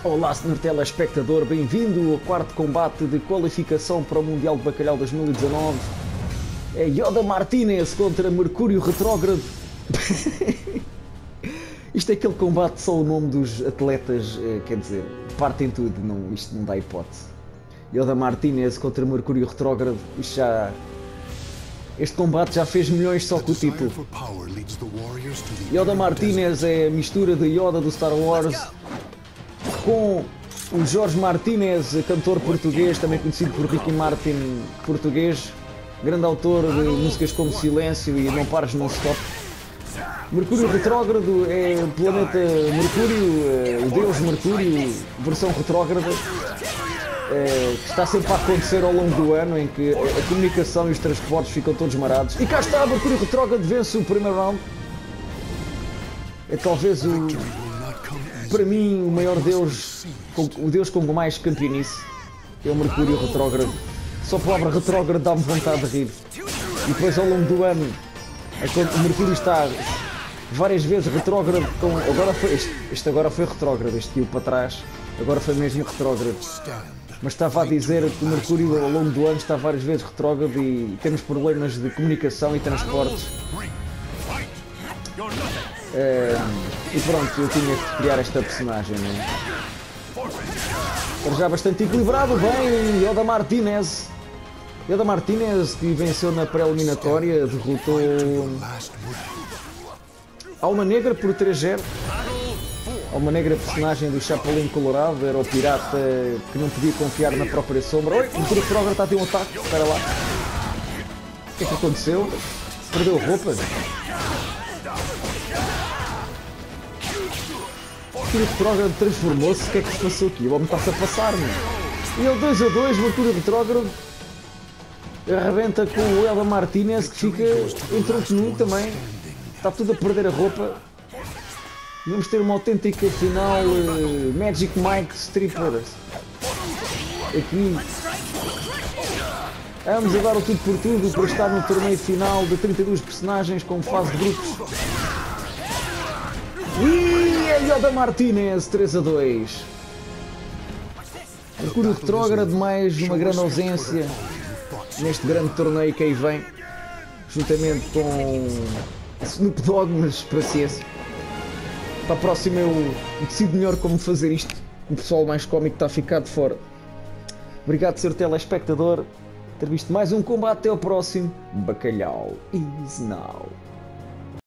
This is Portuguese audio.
Olá, senhor telespectador, bem-vindo ao quarto combate de qualificação para o Mundial de Bacalhau 2019. É Yoda Martínez contra Mercúrio Retrógrado. Isto é aquele combate, só o nome dos atletas, quer dizer, partem tudo, não, isto não dá hipótese. Yoda Martínez contra Mercúrio Retrógrado, este combate já fez milhões só com o título. Yoda Martínez é a mistura de Yoda do Star Wars com o Jorge Martínez, cantor português, também conhecido por Ricky Martin português, grande autor de músicas como Silêncio e Não Pares Não Stop. Mercúrio Retrógrado é o planeta Mercúrio, o deus Mercúrio, versão retrógrada, que está sempre a acontecer ao longo do ano, em que a comunicação e os transportes ficam todos marados. E cá está, Mercúrio Retrógrado vence o primeiro round. É talvez para mim, o maior deus, o deus com mais campeonice, é o Mercúrio Retrógrado. Só a palavra retrógrado dá-me vontade de rir. E depois, ao longo do ano, o Mercúrio está várias vezes retrógrado. Este agora foi retrógrado, este caiu para trás, agora foi mesmo retrógrado. Mas estava a dizer que o Mercúrio, ao longo do ano, está várias vezes retrógrado e temos problemas de comunicação e transportes. E pronto, eu tinha que criar esta personagem, né? Para já bastante equilibrado, bem, Yoda Martínez. Yoda Martínez, que venceu na pré-eliminatória, derrotou Alma Negra por 3-0. Alma Negra, personagem do Chapolin Colorado, era o pirata que não podia confiar na própria sombra. Oi, o Mercúrio Retrógrado está a ter um ataque, espera lá. O que é que aconteceu? Perdeu a roupa? O Mercúrio Retrógrado transformou-se, o que é que se passou aqui? O homem está-se a passar-me. E ele 2-2, Mercúrio Retrógrado arrebenta com o Yoda Martínez, que fica em tronco nu também. Está tudo a perder a roupa. Vamos ter uma autêntica final Magic Mike Stripper aqui. Vamos agora o tudo por tudo para estar no torneio final de 32 personagens com fase de grupos. E é Yoda Martínez 3-2. Mercúrio Retrógrado, mais uma grande ausência neste grande torneio que aí vem, juntamente com Snoop Dogg, mas paciência. Para a próxima eu decido melhor como fazer isto. O pessoal mais cómico está a ficar de fora. Obrigado, senhor telespectador, por ter visto mais um combate. Até ao próximo. Bacalhau is now.